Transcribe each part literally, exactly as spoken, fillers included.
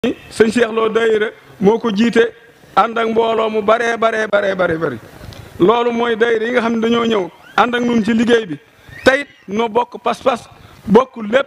sëñ Cheikh Lo daayira moo ko jiite ànd ak mbooloo mu baree baree baree bare bëri loolu mooy daayira yi nga xam ne dañoo ñëw ànd ak nun ci liggéey bi tayit noo bokk pas-pas bokk lépp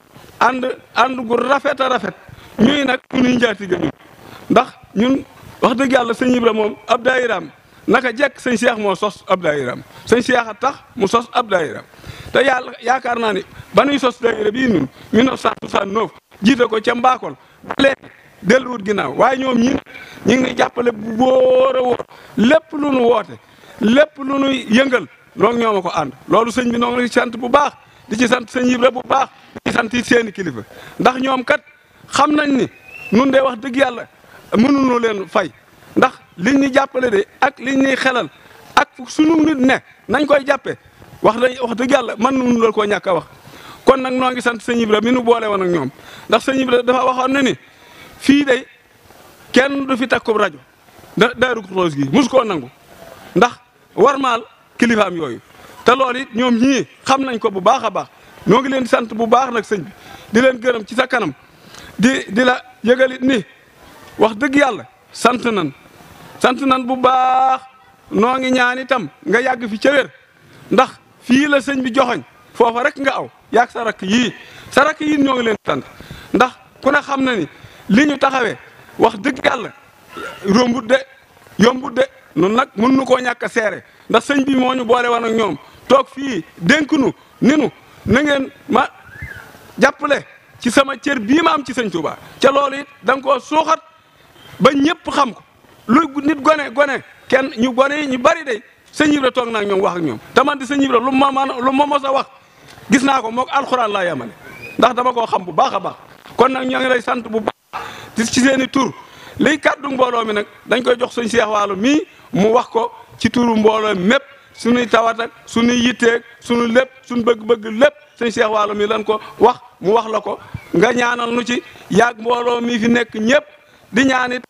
ànd ànd gu rafet a rafet ñuy nag ñuy njaatige ñun ndax ñun wax dëgg yàlla sëñ Ibra moom ab daayiraam naka jekk sëñ Cheikh moo sos ab daayiraam sëñ Cheikh a tax mu sos ab daayiraam te yàlla yaakaar naa ni ba nuy sos daayira bii ñun mille neuf cent soixante-neuf jiite ko ca Mbakol ba léegi delluwut ginnaaw waaye ñoom ñi ñu ngi jàppale bu wóor a wóor lépp lu nu woote lépp lu nu yëngal loolu ñoo ma ko ànd loolu sëñ bi noo ngi sant bu baax di ci sant sëñ Ibra bu baax di ci sant seeni kilifa ndax ñoom kat xam nañ ni nun de wax dëgg yàlla mënuñu leen fay ndax liñ ñuy jàppale de ak liñ ñuy xelal ak sunu nit ne nañ koy jàppee wax dañ wax dëgg yàlla mën nuñu loolu koo ñàkk a wax kon nag noo ngi sant sëñ Ibra mi nu boole woon ak ñoom ndax sëñ Ibra dafa waxoon ne ni fii de kenn du fi takkub rajo da Daaru Xudoos gi mosu koo nangu ndax warmaal kilifaam yooyu te loolu it ñoom ñii xam nañ ko bu baax a baax noo ngi leen di sant bu baax nag sëñ bi di leen gërëm ci sa kanam di di la yëgalit ni wax dëgg yàlla sant nan sant nan bu baax noo ngi ñaan itam nga yàgg fi ca wér ndax fii la sëñ bi joxoñ foofa rek nga aw yaag sa rakk yii sa rakk yii ñoo ngi leen sant ndax ku ne xam na ni li ñu taxawee wax dëgg yàlla rombut de yombut de nun nag mën nu koo ñàkk a seere ndax sëñ bi moo ñu boole woon ak ñoom toog fii dénk nu ni nu na ngeen ma jàppale ci sama cër bii ma am ci sëñ Touba ca loolu it da nga koo suuxat ba ñëpp xam ko lu nit gone gone kenn ñu gone yi ñu bari de sëñ Ibra toog naa ñoom wax ak ñoom te man di sëñ Ibra lu ma lu ma mos a wax gis naa ko moog alxuraan laa yemale ndax dama koo xam bu baax a baax kon nag ñoo ngi lay sant bu baax ci seen i tur liy kàddu mbooloo mi nag dañ koy jox sëñ Cheikh Waalo mii mu wax ko ci turu mbooloo mépp suñuy tawat ak suñuy yitteeg suñu lépp suñu bëgg-bëgg lépp sëñ Cheikh Waalo mi lan ko wax mu wax la ko nga ñaanal nu ci yaag mbooloo mi fi nekk ñëpp di ñaanit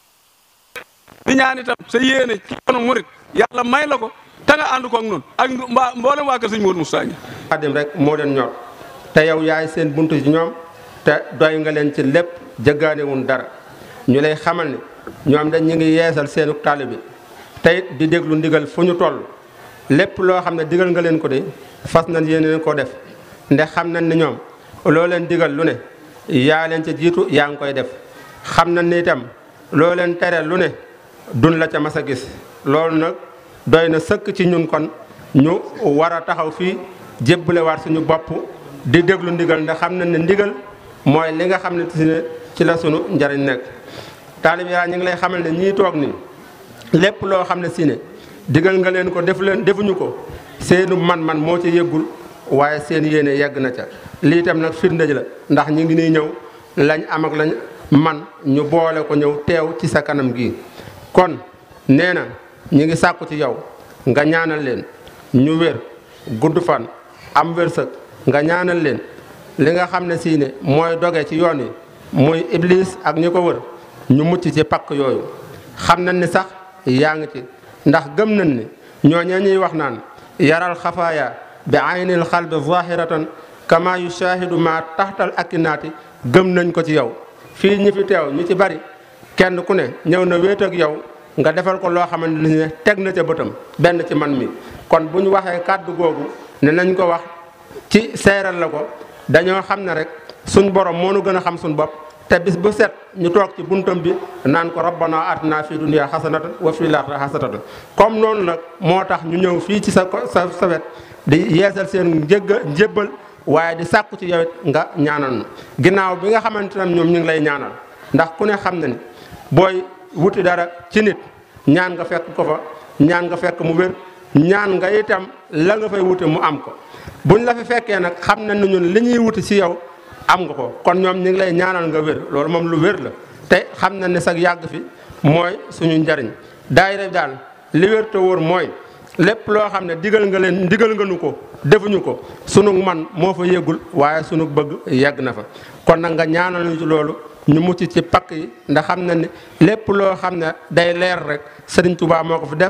di ñaan itam sa yéene ci yoonu murit yàlla may la ko te nga ànd ko ak noonu ak mbaa mboolem waa kër sëñ Mourou Moussa ngi Xaadim rek moo leen ñor te yow yaay seen buntu ci ñoom te doy nga leen ci lépp jëggaanewun dara ñu lay xamal ni ñoom dañ ñu ngi yeesal seenu taalibe bi tey di déglu ndigal fu ñu toll lépp loo xam ne digal nga leen ko de fas nañ yéen leen ko def ndax xam nañ ni ñoom loo leen digal lu ne yaa leen ca jiitu yaa ngi koy def xam nañ ni itam loo leen tere lu ne dun la ca mas a gis loolu nag doy na sëkk ci ñun kon ñu war a taxaw fii jébbalewaat suñu bopp di déglu ndigal ndax xam nañ ne ndigal mooy li nga xam ne ci la sunu njariñ nekk taalib yaa ñu ngi lay xamal ne ñii toog ni lépp loo xam ne si ne digal nga leen ko def leen defuñu ko seenu man-man moo ci yëggul waaye seen yéene yegg na ca lii itam nag firnde ji la ndax ñu ngi nii ñëw lañ am ak lañ man ñu boole ko ñëw teew ci sa kanam gii kon nee na ñu ngi sàkku ci yow nga ñaanal leen ñu wér gudd fan am wërsëg nga ñaanal leen li nga xam ne si ne mooy doge ci yoon yi muy iblis ak ñi ko wër ñu mucc ci pakk yooyu xam nañ ni sax yaa ngi ci ndax gëm nañ ni ñooñee ñuy wax naan yaral xafaaya bi aynil xalbi zahiratan kama yushahidu ma taxtal akinaati gëm nañ ko ci yow fii ñi fi teew ñu ci bari kenn ku ne ñëw na wéet ak yow nga defal ko loo xamante ne teg na ca bëtam benn ci man mi kon bu ñu waxee kàddu googu ne nañ ko wax ci seeral la ko dañoo xam ne rek suñ borom moo nu gën a xam suñ bopp te bis bu set ñu toog ci buntam bi naan ko rabbana atina fi dunya xasanatan wa fil aaxirati xasanatan comme noonu nag moo tax ñu ñëw fii ci sa sa sa wet di yeesal seen njëgga njébbal waaye di sàkku ci yow it nga ñaanal nu ginnaaw bi nga xamante ne ñoom ñu ngi lay ñaanal ndax ku ne xam na ni booy wuti dara ci nit ñaan nga fekk ko fa ñaan nga fekk mu wér ñaan nga itam la nga fay wuti mu am ko buñ la fi fekkee nag xam nañ ne ñun li ñuy wuti ci yow am nga ko kon ñoom ñu ngi lay ñaanal nga wér loolu moom lu wér la te xam na ne sax yàgg fi mooy suñu njariñ daayira daal li wér te wóor mooy lépp loo xam ne digal nga leen digal nga nu ko defuñu ko sunu man moo fa yéggul waaye sunu bëgg yegg na fa kon nag nga ñaanal ñu ci loolu ñu mucc ci pakk yi ndax xam na ne lépp loo xam ne day leer rek Sëriñ Tuubaa moo ko fi def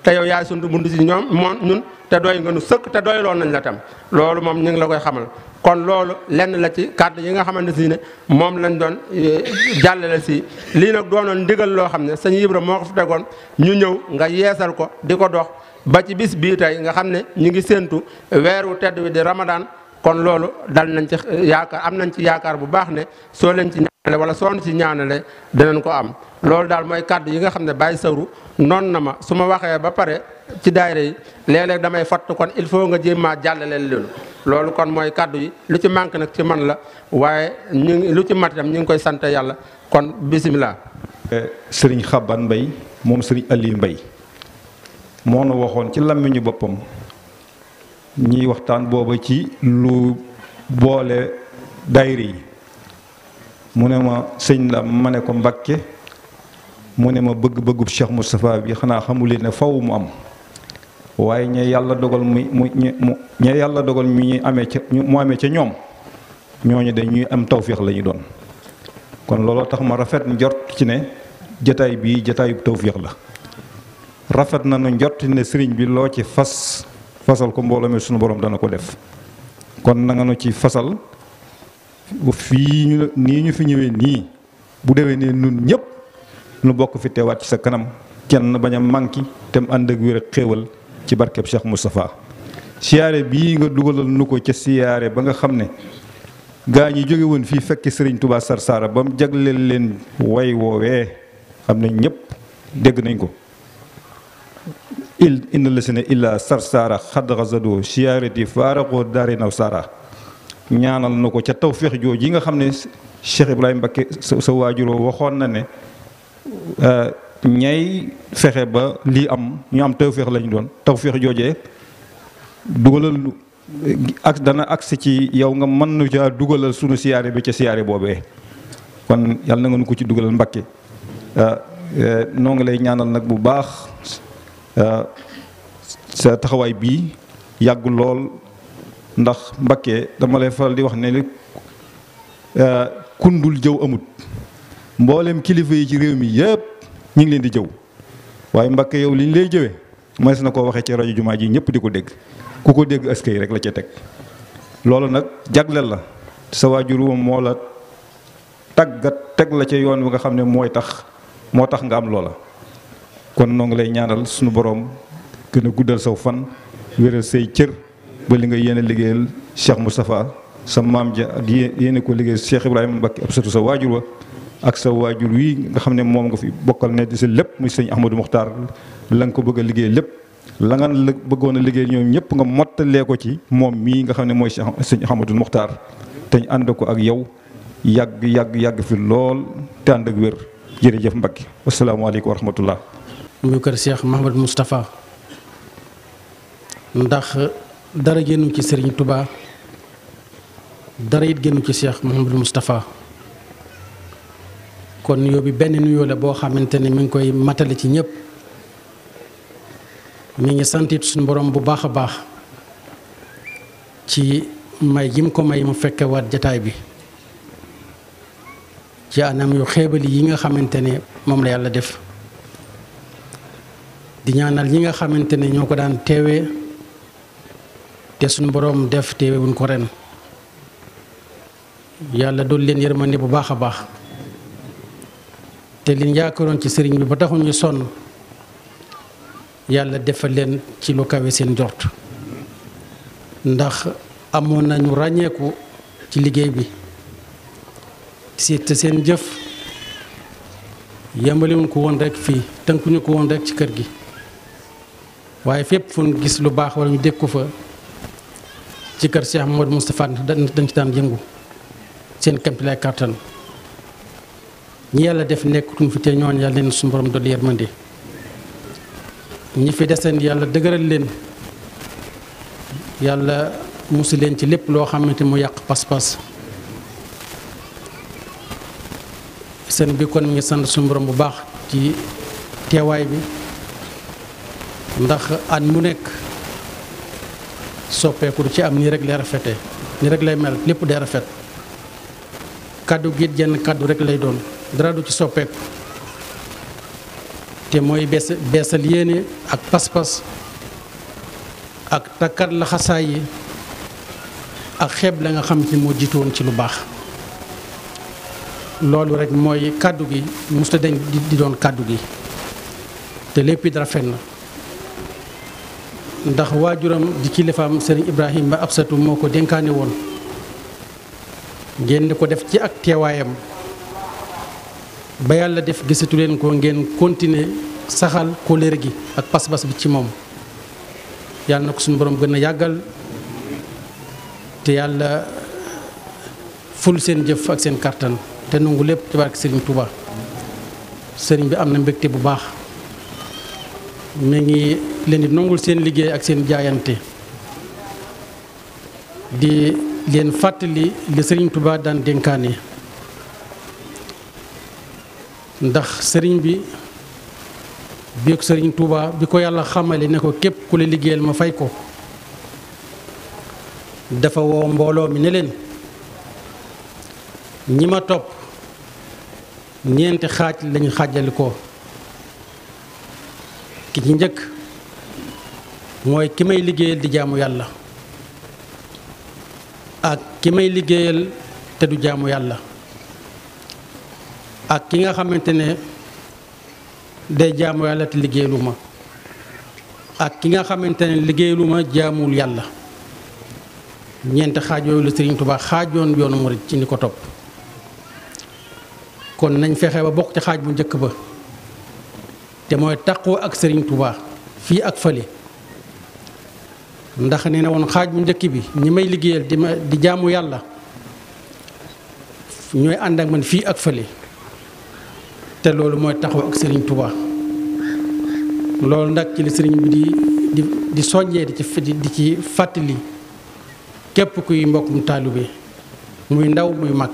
te yow yaay sunu bunt ci ñoom moom ñun te doy nga nu sëkk te doyloon nañ la tam loolu moom ñu ngi la koy xamal kon loolu lenn la ci kàddu yi nga xamante si ne moom lañ doon jàllale si lii nag doonoon ndigal loo xam ne sëñ Ibra moo ko fi tegoon ñu ñëw nga yeesal ko di ko dox ba ci bis bii tey nga xam ne ñu ngi séentu weeru tedd wi di Ramadan kon loolu dal nañ ci yaakaar am nañ ci yaakaar bu baax ne soo leen ci ñaanale wala soo ci ñaanale dinañ ko am loolu daal mooy kàddu yi nga xam ne Baye Sawru noonu na ma su ma waxee ba pare ci daayira yi léeg-léeg damay fatt kon il faut nga jéem maa jàllale loolu loolu kon mooy kàddu yi lu ci manque nag ci man la waaye ñu ngi lu ci mat itam ñu ngi koy sant yàlla kon bisimilah. Sëriñ Xaban Mbay moom Sëriñ Aliou Mbay moo nu waxoon ci làmmiñu boppam ñiy waxtaan booba ci lu boole daayira yi mu ne ma sëñ la ma ne ko Mbàkke mu ne ma bëgg-bëggub Cheikh Moustapha bi xanaa xamuleen ne faw mu am waaye ña yàlla dogal mu mu ña yàlla dogal mu ñuy amee ca mu amee ca ñoom ñooñu dañuy am tawféex la ñu doon kon looloo tax ma rafet njort ci ne jataay bii jataayu tawféex la rafet na nu njort ne sëriñ bi loo ci fas fasal ko mbooloo mi sunu borom dana ko def kon na nga nu ci fasal fii ñu nii ñu fi ñëwee nii bu déwee ne nun ñëpp nu bokk fi teewaat ci sa kanam kenn bañ a manki te mu ànd ak wér ak xéewal ci barkeb Cheikh Moustapha siyaare bii nga dugalal nu ko ca siyaare ba nga xam ne gaa ñi jóge woon fii fekki sëriñ Touba Sarsara ba mu jagleel leen way woowee xam ne ñëpp dégg nañ ko il inna la si ne illa Sarsara xadd xasado siyaareti faaraxoo daari naw sara ñaanal na ko ca tawféex jooju yi nga xam ne Cheikh Ibrahima Mbacké sa waajuroo waxoon na ne ñay fexe ba lii am ñu am tawféex lañu doon tawféex joojee dugalal ak dana agsi ci yow nga mën nu caa dugalal sunu siyaare bi ca siyaare boobee kon yàlla na nga nu ko ci dugalal Mbacké noo ngi lay ñaanal nag bu baax sa taxawaay bii yàgg lool ndax Mbacké dama lay faral di wax ne kundul jëw amut mboolem kilifa yi ci réew mi yëpp ñu ngi leen di jëw waaye Mbacké yow li ñu lay jëwee mënees na koo waxee ci rajo jumaa ji ñëpp di ko dégg ku ko dégg askay rek la ca teg loolu nag jagleel la sa waajur moom moo la tàggat teg la ca yoon wi nga xam ne mooy tax moo tax nga am loola kon noo ngi lay ñaanal suñu borom gën a guddal saw fan wéral say cër ba li nga yéene liggéeyal Cheikh Moustapha sa maam ja ak yéene ko liggéeyal Cheikh Ibrahima Mbacké ab satu sa waajur wa ak sa waajur wi nga xam ne moom nga fi bokkal ne di sa lépp muy sëñ Ahmadou Mokhtar la nga ko bëgg a liggéey lépp la nga la bëggoon a liggéey ñoom ñëpp nga mottalee ko ci moom mii nga xam ne mooy sëñ Ahmadou Mokhtar te ñu ànd ko ak yow yàgg yàgg yàgg fi lool te ànd ak wér jërëjëf Mbacké asalaamaaleykum wa rahmatullah. muy kër Cheikh Mouhamadou Moustapha ndax dara génnu ci Serigne Touba dara it génnu ci Cheikh Mouhamadou Moustapha kon nuyoo bi benn nuyoo la boo xamante ne mi ngi koy matale ci ñëpp mi ngi santit suñu borom bu baax a baax ci may gi mu ko may mu fekke waat jataay bi ci anam yu xeebali yi nga xamante ne moom la yàlla def di ñaanal ñi nga xamante ne ñoo ko daan teewee te suñu borom def teewe wuñ ko ren yàlla dool leen yërmande bu baax a baax te liñ yaakaaroon ci sëriñ bi ba taxul ñu sonn yàlla defal leen ci lu kawe seen jort ndax amoon nañu ràññeeku ci liggéey bi te seen jëf yembalewuñ ko woon rek fii tënkuñu ko woon rek ci kër gi waaye fépp fu ñu gis lu baax wala ñu dégg ko fa ci kër Cheikh Mouhamadou Moustapha dañ ci daan yëngu seen kéemtalaay kàttan ñi yàlla def nekkutuñ fi te ñooñ yàlla leen suñu borom dolli yërmande ñi fi deseen yàlla dëgëral leen yàlla musu leen ci lépp loo xamante mu yàq pas-pas seen bi kon mi ngi sant suñu borom bu baax ci teewaay bi ndax at mu nekk soppeeku du ci am nii rek lay rafete nii rek lay mel lépp day rafet kaddu gi jenn kaddu rek lay doon dara du ci soppeeku te te mooy bees beesal yéene ak pas-pas ak takkat la xasaay yi ak xeeb la nga xam ne moo jiitu woon ci lu baax. loolu rek mooy kàddu gi musta dañ di doon kàddu gi te lépp it rafet na ndax waajuram di kilifaam sëriñ Ibrahima Absatu moo ko dénkaane woon ngeen di ko def ci ak teewaayam ba yàlla def gisatu leen ko ngeen continuer saxal kóllëre gi ak pas-pas bi ci moom yàlla na ko suñu borom gën a yàggal te yàlla ful seen jëf ak seen kàttan te nangu lépp ci barke Serigne Touba. sëriñ bi am na mbégte bu baax mi ngi leen di nangul seen liggéey ak seen jaayante di leen fàttali li Serigne Touba daan dénkaane ndax sëriñ bi bi ko Serigne Touba bi ko yàlla xamale ne ko képp ku la liggéeyal ma fay ko dafa woo mbooloo mi ne leen ñi ma topp ñeenti xaaj lañu xaajali ko ki ci njëkk mooy ki may liggéeyal di jaamu yàlla ak ki may liggéeyal te du jaamu yàlla ak ki nga xamante ne day jaamu yàlla te liggéeyalu ma ak ki nga xamante ne liggéeyalu ma jaamul yàlla ñeenti xaaj yooyu la Sëriñ Tuubaa xaajoon yoonu murid ci ni ko topp kon nañ fexe ba bokk ci xaaj bu njëkk ba te mooy taqoo ak Sëriñ Tuubaa fii ak fële ndax nee na woon xaaj bu njëkk bi ñi may liggéeyal di ma di jaamu yàlla ñooy ànd ak man fii ak fële te loolu mooy taxaw ak Sëriñ Tuubaa loolu nag ci li sëriñ bi di di di soññee di ci di ci fàttali képp kuy mbokkum taalibe muy ndaw muy mag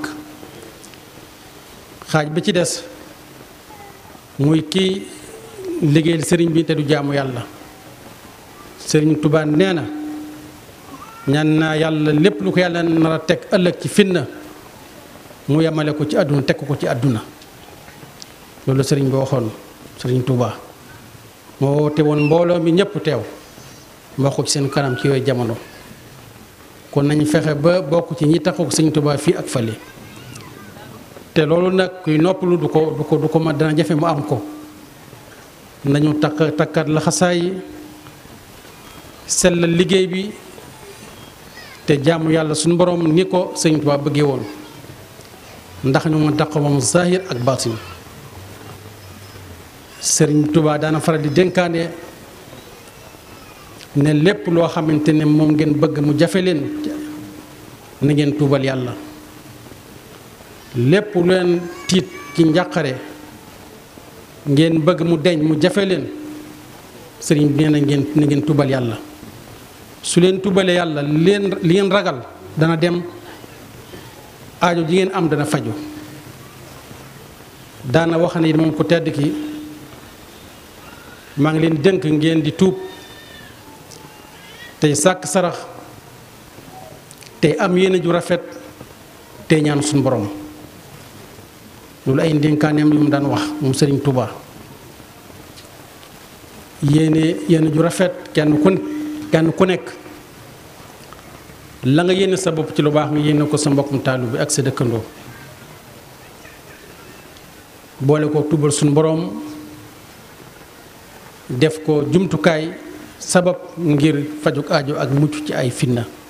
xaaj ba ci des muy kii liggéeyal sëriñ bi te du jaamu yàlla Sëriñ Tuubaa nee na ñaan naa yàlla lépp lu ko yàlla nar a teg ëllëg ci fitna mu yemale ko ci àdduna teg ko ci àdduna loolu sëriñ bi waxoon Sëriñ Tuubaa moo woote woon mbooloo mi ñëpp teew moo ko ci seen kanam ci yooyu jamono kon nañu fexe ba bokk ci ñi taxaw Sëriñ Tuubaa fii ak fële te loolu nag kuy noppalu du ko du ko du ko ma dana jafe mu am ko nañu takk takkat la xasaay sellal liggéey bi te jaamu yàlla suñu borom ni ko Sëriñ Tuubaa bëggee woon ndax ñu mën taqoo moom zahir ak baatin Sëriñ Tuubaa daana faral di dénkaane ne lépp loo xamante ne moom ngeen bëgg mu jafe leen na ngeen tuubal yàlla lépp lu leen tiit ci njàqare ngeen bëgg mu deñ mu jafe leen sëriñ bi nee na ngeen na ngeen tuubal yàlla su leen tuubalee yàlla leen li ngeen ragal dana dem aajo ji ngeen am dana faju daana wax ne moom ko tedd ki maa ngi leen dënk ngeen di tuub tey sàkk sarax tey am yéene ju rafet tey ñaan suñu borom loolu ay ndénkaaneem yu mu daan wax moom Sëriñ Tuubaa yéene yéene ju rafet kenn ku kenn ku nekk la nga yéene sa bopp ci lu baax nga yéene ko sa mbokkum taalu bi ak sa dëkkandoo boole ko tubal suñu borom def ko jumtukaay sabab ngir fajuk aajo ak mucc ci ay fitna